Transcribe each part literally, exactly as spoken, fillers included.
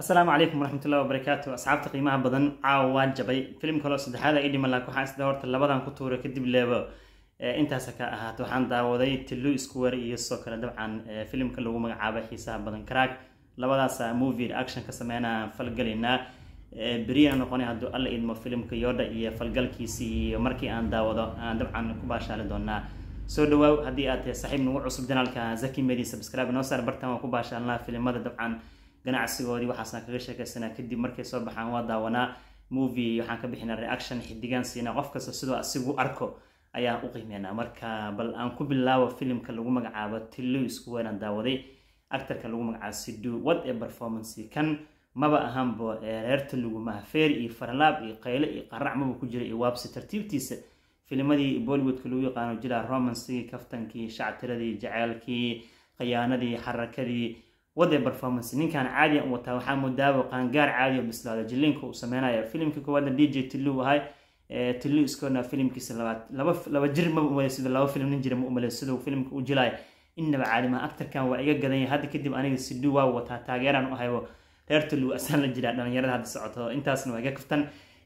السلام عليكم ورحمة الله وبركاته. أصحاب تقييمها بدن عاوان جبي فيلم كله صدق هذا إيدي ملاك وحاس دورت لبضان كتورة كدب لبا أنت سكاء هات وحن داودي تلو سكوير يسوكر طبعا فيلم كله مجعبه حساب بدن كراك لبضان سا موفي أكشن كسمعنا فلقلنا برينا نقولي هادو الله إدم فيلم كيوردا إيه فلقل كيسي مركي أن داودا طبعا كوباش على دونا سو دواو هدي أت صاحب نوع عصب جنال زكي ميدي سبسكرايب نوصل برتما كوباش على فيلم هذا طبعا ganacsigoodii waxaasna kaga sheekaysanaa kadib markay soo baxaan waa daawanaa movie waxaan ka bixinaa reaction xidigan siina qof kasta sidoo asigu arko ayaa u qiimeynaa marka bal aan ku bilaabo filmka lagu magacaabo Tillu isku weeraan daawaday actorka lagu magacaabo Sidhu what a performance kan maba ahanbo reerta lagu mahfeer iyo farlaab iyo qayle iyo qarac maba ku jira iyo waabsi tartiibtiisa filmadii Bollywood ka lagu yaqaan jira romance kaftankii shactiradii jaceelkii khiyaanadii xarakadii وده performance نين كان عادي وتا waxaa muddo qaangaar caadi ah bislaada jilinka uu sameeynaa filmka koowaad D J Tillu wahay Tillu iskoona filmkiisa labaad laba laba jir ma u sida laba film nin jira ma u maleysado filmka uu jilay inaba caadi ma actorkan waa iga gadan yahay hadda kadib aniga Sidhu waa wata taageeraan u hayo reer Tillu asal la jira dhalinyarada hadda socoto intaasna waa iga kaftan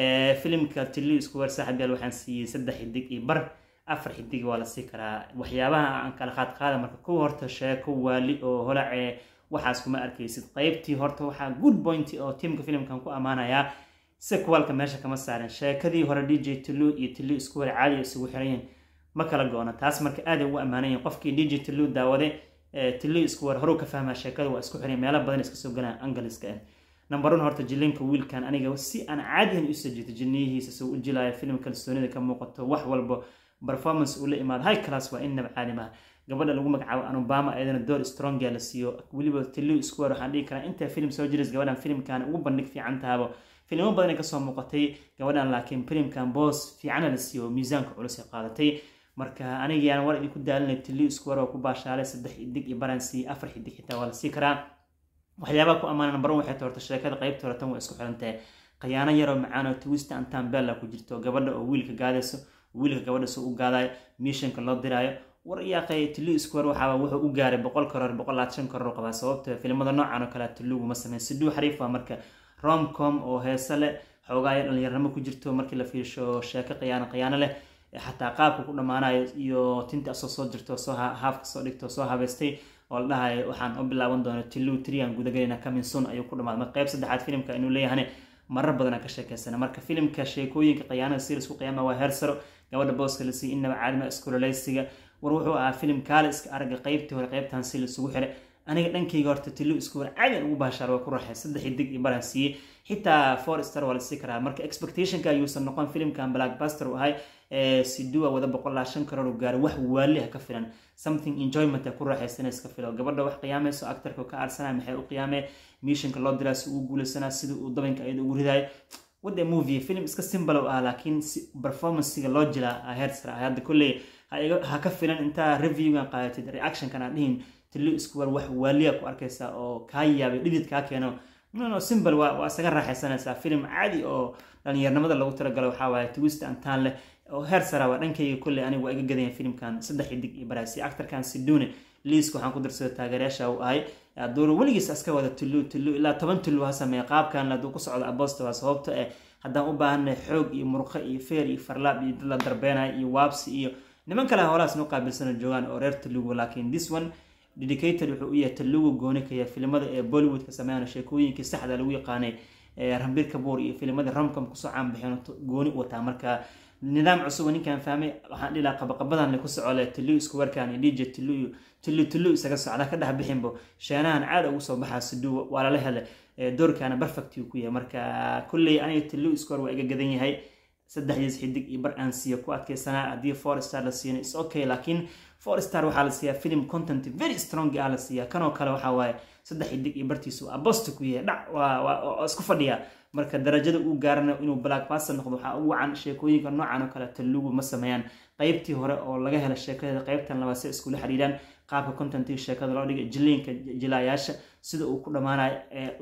filmka Tillu isku war saaxib gal waxaan siiyay saddex xidig iyo bar afar xidig waa la sii karaa waxyaabaha aan kala qaad qaada marka ku horta sheeko waali oo holacee waxaas kuma arkaysid qaybtii horta waxa good point oo teamka filmkan ku amaanaya sequelka meesha kama saaran sheekadii hore D J Tillu iyo Tillu isku war caadi isugu xirayeen ma kala go'ana taas marka aad ugu amaanayeen qofkii D J Tillu daawade Tillu isku war hore ka fahmaa sheekada waa isku xiray meelo badan iska soo galaan angaliska number one horta jilinka wiilkan aniga si aan caadi ah u soo jeedo jinihiisa soo u jilaya filmka kalsoonida ka muuqato wax walba performance uu la imaad high class waa inaba caadi ma gabadha lagu magacaabo aan Obama ayadana door strong yaa la siiyo waliba Tillu isku war waxaan dhigi karaa inta film soo jiris gabadhan filmkan ugu bandhig fiican taabo filmo badan ka soo muuqatay gabadhan laakiin filmkan boss fiican la siiyo miisaanka culus ay qaadatay marka aniga yaan war idin ku daalinay Tillu isku war oo ku baashaalay saddex xidig iyo baransi afar xidig xitaa waa la sii karaa waxyaabaha ku amaana number one waxay toorto sheekada qaybta hore tan waa isku xirantay khiyaano yar oo macaan oo twist and tambella ku jirto gabadha oo wiilka gaadayso wiilka gabadha soo u gaaday missionka loo diraayo war yaa qay Tillu isku war waxa wuxuu u gaaray boqol karoor boqol iyo labaatan karoor qaba sababta filmada noocan oo kale Tillu ma sameeyay Sidhu xariif waa marka rom-com oo heesa leh xogaay dhalinyarnimo ku jirto markii la fiirsho sheeko qiyaano qiyaano leh xataa qaabka ku dhamaanayo iyo tinta soo soo jirto soo haafka soo dhigto soo habeystay oo la dhahay waxaan u bilaaban doonaa Tillu three aan gudagalina coming soon ayuu ku dhamaaday qayb saddexaad filmka inuu leeyahay marar badan ka sheekeysana marka filmka sheekooyinka qiyaanada series ku qiyaama waa heersaro gabadha booska la sii inaba caadima iskuulaysiga war wuxuu ahaa film kaale iska arag qaybtii hore qaybtan si la isugu xiray aniga dhankayga horta Tillu isku war caadi ugu baashaar waa ku raaxay saddex xidig iyo baran siiyay xitaa four star wala si karaa marka expectation ka ayuu noqon filmkan blockbuster u ahay ee Sidhu wada boqol iyo shan karoor gaar wax waali ah ka filan something enjoyment ku raaxaysanay iska filo gabadha wax qiyaamayso actorka ka arsanaa maxay u qiyaamay missionka loo diraa si uu guuleysana sida uu dabanka ayada ugu riday wada movie film iska simple ah laakiin performance-ga loo jila heersara hadda kullee ha ka filan inta review-gan qaadatid reaction kana dhihin Tillu isku war wax waaliya ku arkaysa oo ka yaabay dhidid ka keeno no no simple waa waa saga raaxaysanaysa film caadi oo dhalinyarnimada lagu talagalay waxa waaye twist and turn leh oo heersara waa dhankayga kullee aniga waa iga gadeen filmkan saddex xidig iyo baraasi actorkan Sidhuune liiska waxaan ku darsaday taageerayaasha oo ahay door waligiis aska wada Tillu Tillu ilaa toban Tillu ha sameeyay qaabkan la ku socdo abosta waa sababta ee haddaan u baahanay xoog iyo murqo iyo feer iyo farlaab iyo la darbeenay iyo waabsi iyo niman kale hoolaas noo qaabilsan joogan oo reer Tillu laakiin this one dedicated wuxuu u yahay Tillu gooni ka yahay filmada ee Bollywood ka sameeyana sheekooyinka saxda lagu yaqaanay ee Ranbir Kapoor iyo filmada rom-com ku soo caan bixin gooni u wataa marka nidaam cusub ninkan fahmay waxaan dhilaa qabaqabadan la ku socdo Tillu isku warkaan D J Tillu Tillu Tillu isaga socda ka dhax bixinbo sheenahan caad ugu soo baxaa Sidhu wala la helay doorkaana perfect ku yahay marka kullee aniga Tillu isku war waa iga gadan yahay saddex xidig iyo bar aan siiyo ku adkaysanaa hadii four star la siiyay is okay laakiin four star waxa la siiyaa film content very strong ah la siiyaa kanoo kale waxa waaye saddex xidig iyo bartiisu abost ku yahay dhac waa isku fadhiya marka darajada uu gaarna inuu blockbuster noqdo waxa ugu can sheekooyinka noocan oo kale Tillu ma sameeyaan qaybtii hore oo laga helo sheekada qaybtan labaad si isku la xiriiraan qaabka content sheekada loo dhigay jilinka jilayaasha sida uu ku dhamaanayo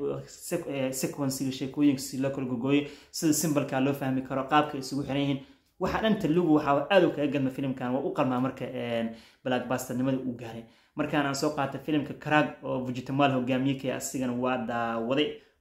sequence sheekooyinka si loo kala gogoyo sida simple ka loo fahmi karo qaabka isugu xiran yihiin waxa dhan Tillu waxa aad u kaga gadma filmkan waa u qalmaa marka blockbuster nimada uu gaaray markaan aan soo qaatay filmka Crack oo Vijay Tamal hogaamiyay asigana waa daawaday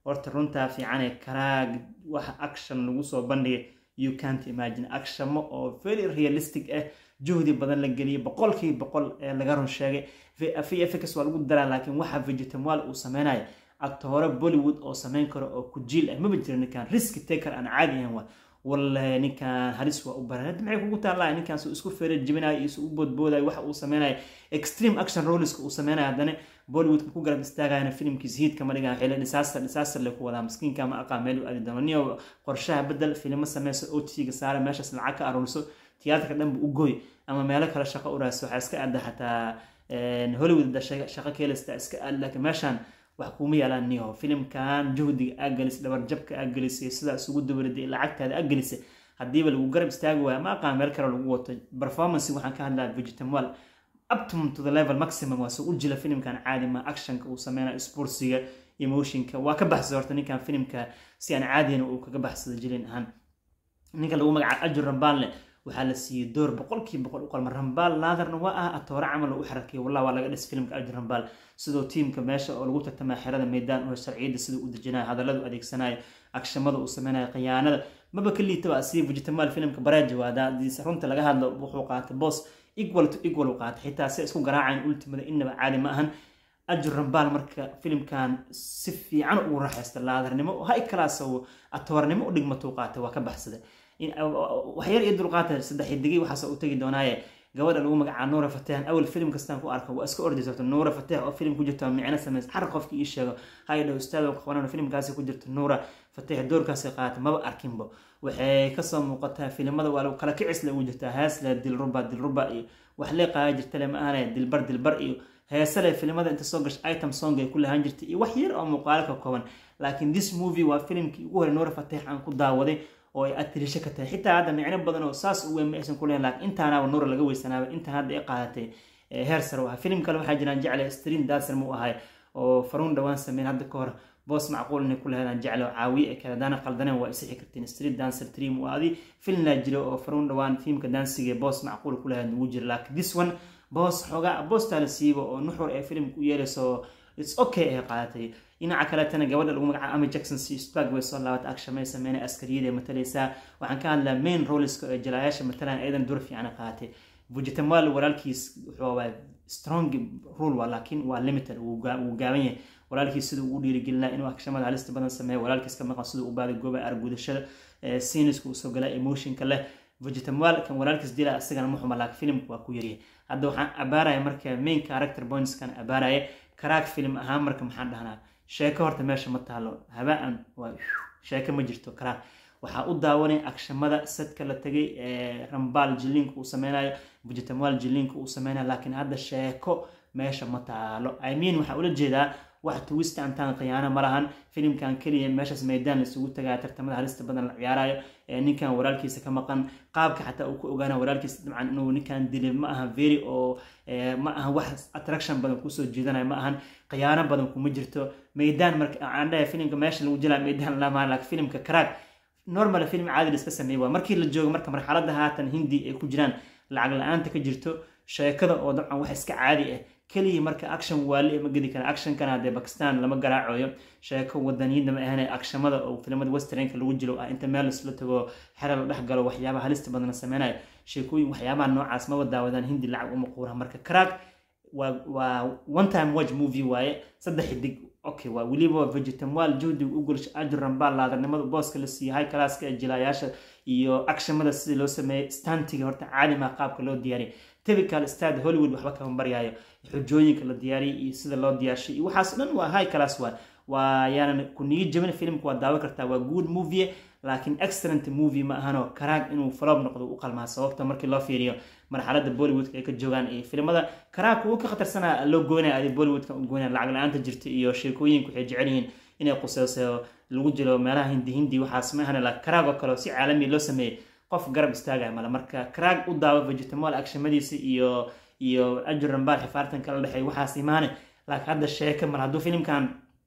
horta runtaa fiican ee karaag wax action lagu soo bandhigay you can't imagine action oo very realistic ah juhdi badan la geliyay boqolkiiba boqol ee laga run sheegay V F X waa lagu daraa laakiin waxa Vegetamwal uu sameeyay actor Bollywood oo sameyn karo oo ku jiil ah ma jirin ninkan risk taker aan caadi ahayn waa والله ninkan halis waa u baran maxay kugu taalaa ninkan soo isku feeray jibinay isu u boodbooday waxa uu sameeyay extreme action roles uu sameeyay hadana Bollywood ku garab istaagayna filimkiisa hit kama dhigan xilli disaster disaster la ku wada miskiinka ma aqaameel u adidamaniyo qorshaha bedel filmo sameeyso O T ga saara meeshas lacag ka arulso tiyaatarka dhan u gooy ama meelo kala shaqo u raasoo waxa iska aad xataa Hollywood da shaqo keelista iska aad laakiin meeshan wax kuma yeelan niyo filimkan juhdiga agalis dabar jabka agalis sida isugu dubariday lacagtaada agalis hadii ba lagu garab istaago waa ma aqaan meel kale lagu wato performance waxaan ka hadlaa Vegetamwal up to the level maximum waa soo jila filimkan caadi ma action ka uu sameeyay sportsiga emotionka waa ka baxsay horta ninkan filimka si aan caadina uu kaga baxsado jilin ahaan ninka lagu magacaabo Ajur Rambal waxa la siiyay door boqolkiiba boqol u qalma Rambal laadarna waa ah atoora camal u xarakay wallahi waa laga dhis filimka Ajur Rambal sidoo teamka meesha oo lagu tartamay xirada meedaan oo sharciyada sidoo u dajinay hadaladu adeegsanay akshamada uu sameeyay qiyaanada maba kaliita waa si Vegetamwal filimka baraaji waada diis runta laga hadlo wuxuu qaatay boss equal to equal u qaatay xitaa si isku garaaceen ultimada inaba caadi ma ahan Ajur Rambal marka filimkan si fiican u raaxaysta laadarnimo hay class oo atoornimo u dhigmato qaatay waa ka baxsaday in waxyar iyo dulqaata saddex xidigi waxa soo u tagi doonaaye gabadha lagu magacaabo Noora Fatah awal film kastaan ku arko waa iska ordisay Noora Fatah oo film ku jirto micna sameys har qofkii ii sheego haydo ustaad oo qabanana filmkaasi ku jirto Noora Fatah doorkaasi qaatay ma arkinbo waxay ka soo muuqataa filimada waa kala kicis la wajirtaa haas la dil ruba dil ruba iyo wax la qaay jirta lama aanay dil bar dil bar iyo heesale filimada inta soo gash item song ay ku lahaan jirtay iyo wax yar oo muuqaalka kooban laakiin this movie waa filimkii ugu hore Noora Fatah aan ku daawaday oo ay atrisha ka tahay xitaa hada micno badan oo saas u weyn aysan ku leen laakiin intaana waa Noor laga weysanaaba inta hada ay qaadatay heer sare waxa filim kale waxa jiraan jecel stream dancer mu ahay oo faruun dhawaan sameeyay hada ka hor boss macquul inay ku leeyahay jecel caawi ee kala dana qaldaneen waa isixi kartiin street dancer three mu aadi film la jiro oo faruun dhawaan filmka dansiga boss macquul ku leeyahay ugu jiro laakiin this one boss xoga boss tala siibo oo nuxur ee filmku yeelayso it's okay ay qaadatay ina kala tan gabadha lagu magacaabo Amy Jackson si stag way soo laabat action may sameeyay askariyada mataleysa waxaan ka hadlaa main roles ka jalaayasha matalan aydan door fiican qaatay Vegetamwal walaalkiis wuxuu waa strong role laakiin waa limited uu gaaban yahay walaalkiis sidoo uu dhiirigelinaa inuu akshamada halista badan sameeyo walaalkiis ka maqan sidoo u baad gooba argudashada scenes ku soo galay emotion kale Vegetamwal kan walaalkiis dila asagana muxuu malaak filimku waa ku yariyay hadda waxaan abaaraya marka main character points kan abaaraya karaag film ahaan marka maxaan dhahnaa sheeko horta meesha ma taalo habaan waa sheeko ma jirto karaag waxa u daawanay akshamada sadka la tagay ee Rambal jilinku uu sameeyay Vegetamwal jilinku uu sameeyay laakiin hadda sheeko meesha ma taalo I mean waxa ula jeedaa wax twist antaan qiyaana malahan filimkan kaliya meeshas meedaan la isugu tagay tartamada halista badan la ciyaarayo ee ninkan walaalkiisa ka maqan qaabka xataa uu ku ogaana walaalkiisa dabcan inuu ninkan dilay ma aha very oo ma aha wax attraction badan ku soo jeedanay ma ahan qiyaana badan kuma jirto meedaan marka aan dhahay filimka meesha lagu jilaa meedaan la ma laakiin filimka karaag normal film caadi iska sameeyay waa markii la joogo marka marxaladda haatan hindi ay ku jiraan lacag la'aanta ka jirto sheekada oo dabcan wax iska caadi ah kaliya marka action waali ma gadi kara action kana de Pakistan lama garaacayo sheeko wadaniyada ma ahayn actionada oo filimada westernka lagu jiro ah inta meel isla tago xeral dhex galo waxyaabaha halista badan sameeyay sheekooyin waxyaabaha noocaas ma wadaawadaan hindi lacag uma qoora marka karaag waa waa one time watch movie waaye saddex dig okay waa waliba Vegetamwal juhdi u gulsh Ajur Rambal laadarnimada booska la siiyay high class ka jilaayasha iyo actionada sidii loo sameeyay stuntiga horta caadi ma qaabka loo diyaariyay typical style Hollywood waxba ka baryayo xujooyinka la diyaariyay iyo sida loo diyaarshay waxaas dhan waa high class waa waa yaana ku niyi jabin filmku waa daawo kartaa waa good movie laakiin excellent movie ma ahano karaag inuu flop noqdo u qalmaa sababta markii loo fiiriyo marxaladda Bollywood ay ka joogan ee filimada karaag uu ka khatarsanaa loo goonay ay Bollywood ka goonay lacag la'aanta jirta iyo sheekooyinku waxay jecel yihiin inay qusayso lagu jiro meelaha hindi hindi waxaas ma ahana la karaag oo kale si caalami loo sameeyay qof garab istaagay mala marka karaag u daawo Vegetamwal actionadiisa iyo iyo Ajur Rambal xifaartan kala dhaxay waxaas iimaanay laakiin hadda sheeko mar haduu filimkan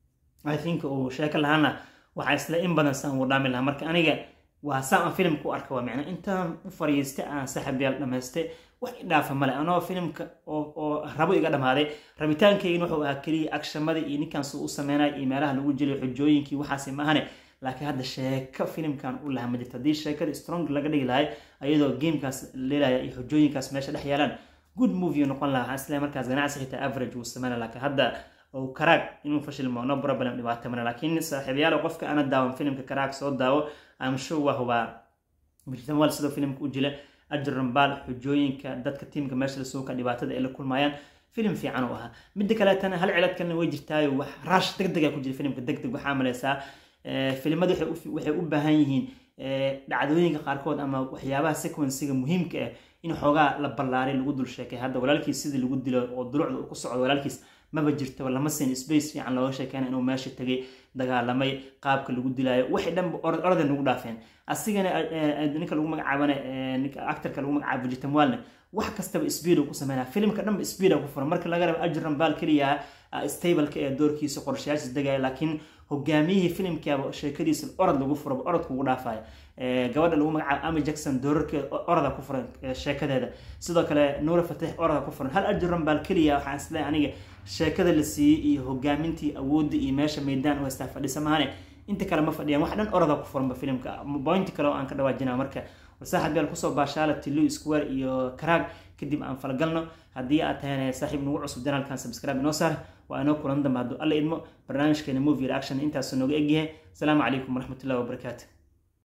I think oo sheeko lahana waxa isla in badan san u dhaamay laha marka aniga waa saan film ku arkaa waa macna intaan u fariistay aan saxabiyaal dhameystay wax idhaafa male anoo filimka oo oo rabo iga dhamaaday rabitaankayna wuxuu ahaa kaliya actionada iyo ninkan soo u sameynay iyo meelaha lagu jilay xujooyinkii waxaas ma ahane laakiin hadda sheeko filimkan u lahaa ma jirto hadii sheekada strong laga dhigi lahay ayadoo gamekaas leelaya iyo xujooyinkaas meesha dhex yeelan good movie noqon lahaa isla markaas ganacsi xitaa average uu sameeyay laakiin hadda oo karaag inuu fashilmo no problem dhibaato mana laakiin saaxiibayaal qofka ana daawan filimka karaag soo daawo am sure waa huba midna wal sidoo filimka u jila ajran bal xujooyinka dadka teamka meesha soo ka dhibaatada ay la kulmayaan filim fiican oo ah mid kale tan hal cilad kan way jirtaa wax rush degdeg ah ku jira filimka degdeg waxa malaysaa filimadu waxay u baahan yihiin dhacdooyinka qaarkood ama waxyaabaha sequence-ga muhiimka ah in xoogaa la ballaaray lagu dul sheekay hadda walaalkiis sidii lagu dilo oo dulucda uu ku socdo walaalkiis maba jirto lama siin space fiican looga sheekayna inuu meesha tagay dagaalamay qaabka lagu dilaayo waxay dhan orada nagu dhaafeen asigana ninka lagu magacaabana ninka actorka lagu magacaabo jitamwalna wax kastaba speed ku sameeyay filimka dhan speed ku furan marka laga rabo ajran bal kaliya stable-ka ee doorkiisa qorshayaashiisa dagay laakiin hogaamiyihii filimkaaba sheekadiisa orad lagu furo orad kugu dhaafay gabadha lagu magacaabo Amy Jackson doorkeeda orada ku furan sheekadeeda sidoo kale Noor Fatih orada ku furan hal ajran bal kaliya waxa isla aniga sheekada la siiyay iyo hogaamintii awoodda iyo meesha meedaan oo istaaf fadhiisamaane inta kale ma fadhiyaan wax dhan orada ku furan filimka point kale oo aan ka dhawaajinaa marka wasaaxad beel ku soo baashaala Tilo Square iyo Karaag kadib aan falgalno hadii aad tahay saaxiib nagu cusub channelkan subscribe inoo saar waa inoo kulan dambe haduu alla idmo barnaamijkeena movie reaction intaas nooga egyahay salaamu calaykum waraxmatullaahi wabarakaatuh